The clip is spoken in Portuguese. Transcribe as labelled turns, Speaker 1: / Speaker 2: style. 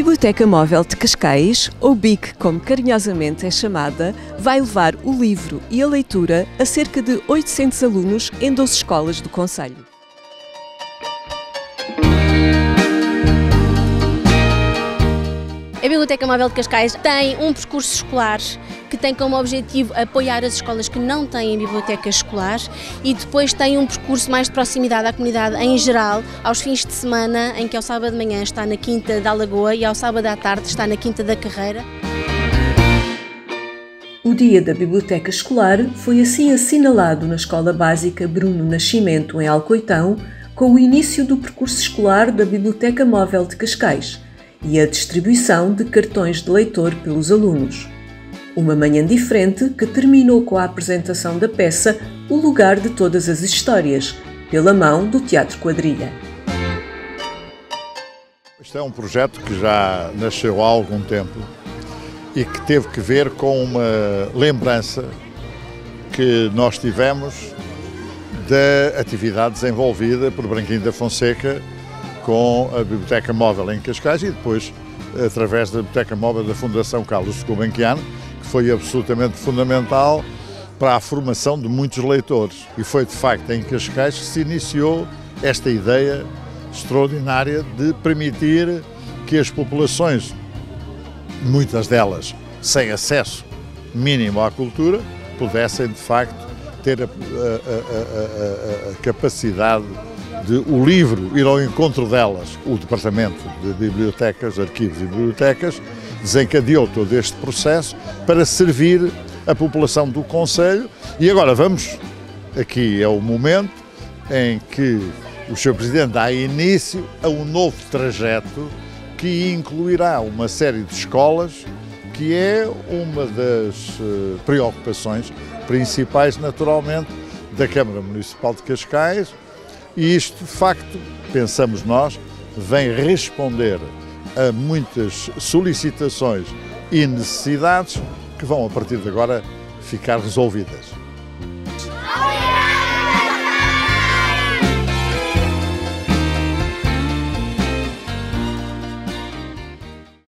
Speaker 1: Biblioteca Móvel de Cascais, ou BIC como carinhosamente é chamada, vai levar o livro e a leitura a cerca de 800 alunos em 12 escolas do concelho.
Speaker 2: A Biblioteca Móvel de Cascais tem um percurso escolar que tem como objetivo apoiar as escolas que não têm biblioteca escolar e depois tem um percurso mais de proximidade à comunidade em geral, aos fins de semana, em que ao sábado de manhã está na Quinta da Lagoa e ao sábado à tarde está na Quinta da Carreira.
Speaker 1: O dia da Biblioteca Escolar foi assim assinalado na Escola Básica Bruno Nascimento, em Alcoitão, com o início do percurso escolar da Biblioteca Móvel de Cascais e a distribuição de cartões de leitor pelos alunos. Uma manhã diferente que terminou com a apresentação da peça O Lugar de Todas as Histórias, pela mão do Teatro Quadrilha.
Speaker 3: Este é um projeto que já nasceu há algum tempo e que teve que ver com uma lembrança que nós tivemos da atividade desenvolvida por Branquinho da Fonseca com a Biblioteca Móvel em Cascais e depois através da Biblioteca Móvel da Fundação Carlos Gulbenkian, que foi absolutamente fundamental para a formação de muitos leitores. E foi de facto em Cascais que se iniciou esta ideia extraordinária de permitir que as populações, muitas delas sem acesso mínimo à cultura, pudessem de facto ter a capacidade de o livro ir ao encontro delas. O Departamento de Bibliotecas, Arquivos e Bibliotecas desencadeou todo este processo para servir a população do concelho e agora aqui é o momento em que o Sr. Presidente dá início a um novo trajeto que incluirá uma série de escolas, que é uma das preocupações principais, naturalmente, da Câmara Municipal de Cascais, e isto, de facto, pensamos nós, vem responder a muitas solicitações e necessidades que vão, a partir de agora, ficar resolvidas.